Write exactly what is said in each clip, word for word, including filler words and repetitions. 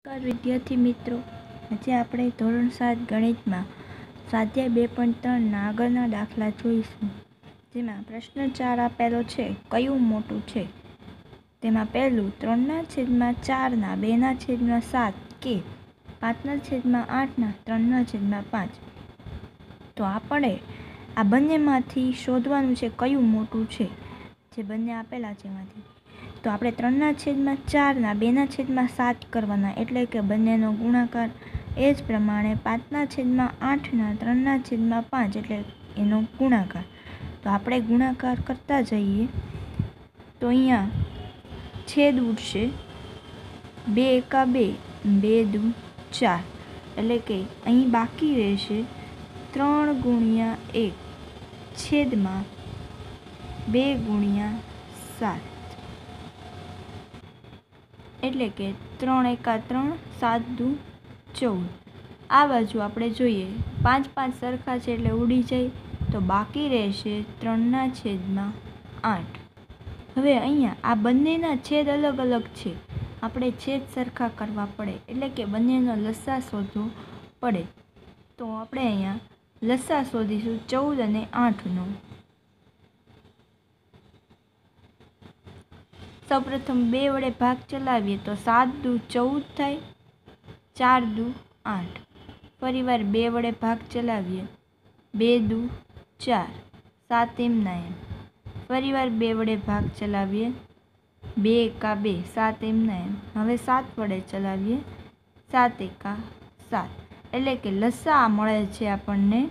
નમસ્કાર વિદ્યાર્થી મિત્રો, આજે આપણે ધોરણ સાત ગણિતમાં સ્વાધ્યાય બે પોઈન્ટ ત્રણના આગળના દાખલા જોઈશું. જેમાં પ્રશ્ન ચાર આપેલો છે, કયું મોટું છે? તેમાં પહેલું ત્રણના છેદમાં ચારના બેના છેદમાં સાત કે પાંચના છેદમાં આઠના ત્રણના છેદમાં પાંચ. તો આપણે આ બંનેમાંથી શોધવાનું છે કયું મોટું છે, જે બંને આપેલા છે એમાંથી. તો આપણે ત્રણના છેદમાં ચારના બેના છેદમાં સાત કરવાના, એટલે કે બંનેનો ગુણાકાર. એ જ પ્રમાણે પાંચના છેદમાં આઠના ત્રણના છેદમાં પાંચ એટલે એનો ગુણાકાર. તો આપણે ગુણાકાર કરતા જઈએ તો અહીંયા છેદ ઉડશે, બે એકા બે, બે દુ ચાર, એટલે કે અહીં બાકી રહેશે ત્રણ ગુણ્યા એક છેદમાં બે ગુણ્યા સાત, એટલે કે ત્રણ એકા ત્રણ, સાત દુ ચૌદ. આ બાજુ આપણે જોઈએ પાંચ પાંચ સરખા છે એટલે ઉડી જાય, તો બાકી રહેશે ત્રણના છેદમાં આઠ. હવે અહીંયા આ બંનેના છેદ અલગ અલગ છે, આપણે છેદ સરખા કરવા પડે, એટલે કે બંનેનો લસા શોધવો પડે. તો આપણે અહીંયા લસા શોધીશું ચૌદ અને આઠનો. સૌપ્રથમ બે વડે ભાગ ચલાવીએ તો સાત દુ ચૌદ થાય, ચાર દુ આઠ. ફરીવાર બે વડે ભાગ ચલાવીએ, બે દુ ચાર, સાત એમના એમ. ફરીવાર બે વડે ભાગ ચલાવીએ, બે એકા બે, સાત એમના એમ. હવે સાત વડે ચલાવીએ, સાત એકા સાત, એટલે કે લસા મળે છે આપણને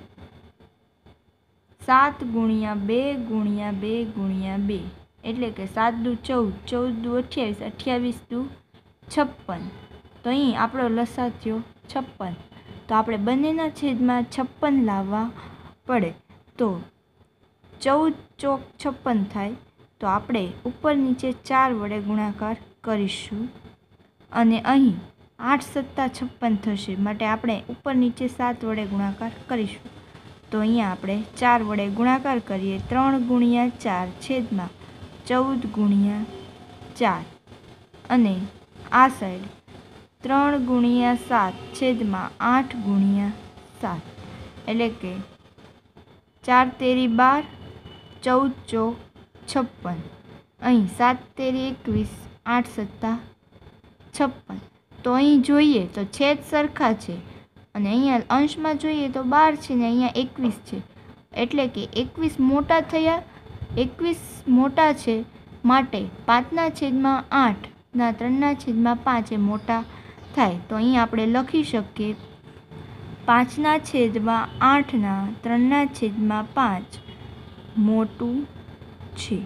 સાત ગુણ્યા બે ગુણ્યા બે ગુણ્યા બે, એટલે કે સાત દુ ચૌદ, ચૌદ દુ અઠ્યાવીસ, અઠ્યાવીસ દુ છપ્પન. તો અહીં આપણો લસા થયો છપ્પન. તો આપણે બંનેના છેદમાં છપ્પન લાવવા પડે. તો ચૌદ ચોક છપ્પન થાય, તો આપણે ઉપર નીચે ચાર વડે ગુણાકાર કરીશું. અને અહીં આઠ સત્તા છપ્પન થશે, માટે આપણે ઉપર નીચે સાત વડે ગુણાકાર કરીશું. તો અહીંયા આપણે ચાર વડે ગુણાકાર કરીએ, ત્રણ ગુણ્યા ચાર છેદમાં ચૌદ ગુણ્યા ચાર. અને આ સાઈડ ત્રણ ગુણ્યા સાત છેદમાં આઠ ગુણ્યા સાત, એટલે કે ચાર તેરી બાર, ચૌદ ચોક છપ્પન. અહીં સાત તેરી એકવીસ, આઠ સત્તા છપ્પન. તો અહીં જોઈએ તો છેદ સરખા છે, અને અહીંયા અંશમાં જોઈએ તો બાર છે ને અહીંયા એકવીસ છે, એટલે કે એકવીસ મોટા થયા. એકવીસ મોટા છે, માટે પાંચના છેદમાં આઠના ત્રણના છેદમાં પાંચ એ મોટા થાય. તો અહીં આપણે લખી શકીએ પાંચના છેદમાં આઠના ત્રણના છેદમાં પાંચ મોટું છે.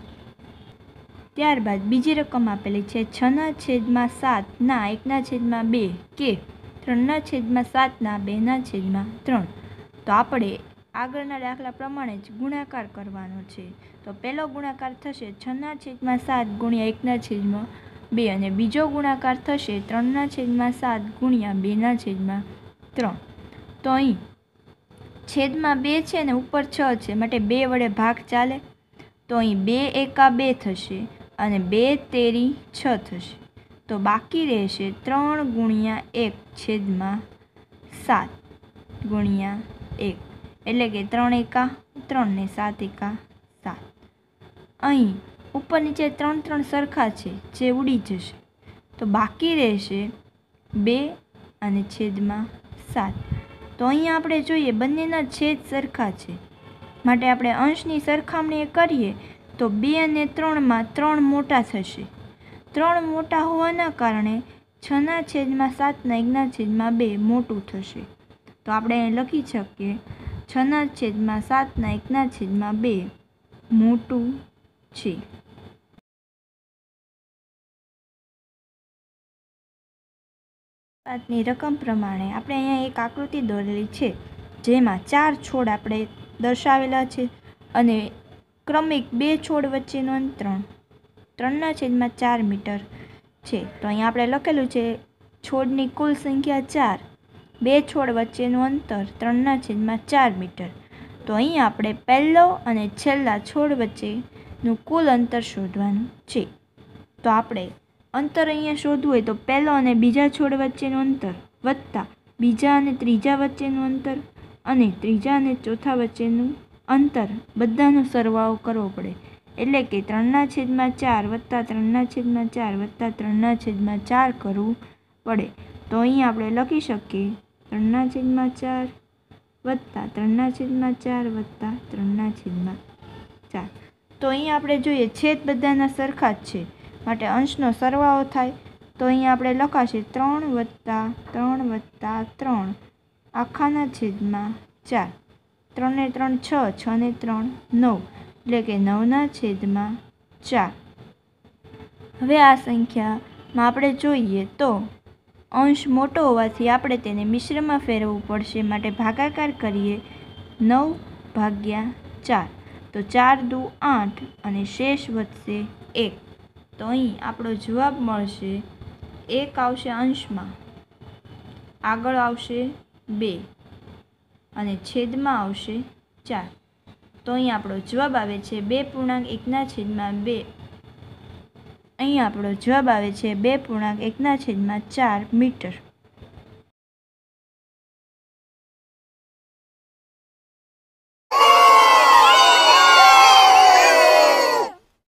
ત્યારબાદ બીજી રકમ આપેલી છે, છના છેદમાં સાતના એકના છેદમાં બે કે ત્રણના છેદમાં સાતના બેના છેદમાં ત્રણ. તો આપણે આગળના દાખલા પ્રમાણે જ ગુણાકાર કરવાનો છે. તો પહેલો ગુણાકાર થશે છના છેદમાં સાત ગુણ્યા એકના છેદમાં બે, અને બીજો ગુણાકાર થશે ત્રણના છેદમાં સાત ગુણ્યા બેના છેદમાં ત્રણ. તો અહીં છેદમાં બે છે ને ઉપર છ છે, માટે બે વડે ભાગ ચાલે. તો અહીં બે એકા બે થશે, અને બે તેરી છ થશે. તો બાકી રહેશે ત્રણ ગુણ્યા એક છેદમાં સાત ગુણ્યા એક, એટલે કે ત્રણ એકા ત્રણ ને સાત એકા સાત. અહીં ઉપર નીચે ત્રણ ત્રણ સરખા છે, જે ઉડી જશે. તો બાકી રહેશે બે અને છેદમાં સાત. તો અહીંયા આપણે જોઈએ બંનેના છેદ સરખા છે, માટે આપણે અંશની સરખામણી કરીએ તો બે અને ત્રણમાં ત્રણ મોટા થશે. ત્રણ મોટા હોવાના કારણે છના છેદમાં સાતના એકના છેદમાં બે મોટું થશે. તો આપણે અહીં લખી શકીએ છના છેદમાં સાતના એકના છેદમાં બે મોટું છે. સાતની રકમ પ્રમાણે આપણે અહીંયા એક આકૃતિ દોરેલી છે, જેમાં ચાર છોડ આપણે દર્શાવેલા છે, અને ક્રમિક બે છોડ વચ્ચેનું અંતર ત્રણના છેદમાં ચાર મીટર છે. તો અહીંયા આપણે લખેલું છે છોડની કુલ સંખ્યા ચાર, બે છોડ વચ્ચેનું અંતર ત્રણના છેદમાં ચાર મીટર. તો અહીં આપણે પહેલો અને છેલ્લા છોડ વચ્ચેનું કુલ અંતર શોધવાનું છે. તો આપણે અંતર અહીંયા શોધવું હોય તો પહેલો અને બીજા છોડ વચ્ચેનું અંતર વત્તા બીજા અને ત્રીજા વચ્ચેનું અંતર અને ત્રીજા અને ચોથા વચ્ચેનું અંતર બધાનો સરવાળો કરવો પડે. એટલે કે ત્રણના છેદમાં ચાર વત્તા ત્રણના છેદમાં ચાર વત્તા ત્રણના છેદમાં ચાર કરવું પડે. તો અહીં આપણે લખી શકીએ ત્રણના છેદમાં ચાર વત્તા ત્રણના છેદમાં ચાર વત્તા ત્રણના છેદમાં ચાર. તો અહીં આપણે જોઈએ છેદ બધાના સરખા જ છે માટે અંશનો સરવાળો થાય. તો અહીં આપણે લખાશે ત્રણ વત્તા ત્રણ વત્તા ત્રણ આખાના છેદમાં ચાર. ત્રણ ને ત્રણ છ, છ ને ત્રણ નવ, એટલે કે નવના છેદમાં ચાર. હવે આ સંખ્યામાં આપણે જોઈએ તો અંશ મોટો હોવાથી આપણે તેને મિશ્રમાં ફેરવવું પડશે માટે ભાગાકાર કરીએ નવ ભાગ્યા ચાર. તો ચાર દુ આઠ અને શેષ વધશે એક. તો અહીં આપણો જવાબ મળશે એક આવશે અંશમાં, આગળ આવશે બે અને છેદમાં આવશે ચાર. તો અહીં આપણો જવાબ આવે છે બે પૂર્ણાંક એકના છેદમાં બે. અહીં આપણો જવાબ આવે છે બે પૂર્ણાંક એકના છેદમાં ચાર મીટર.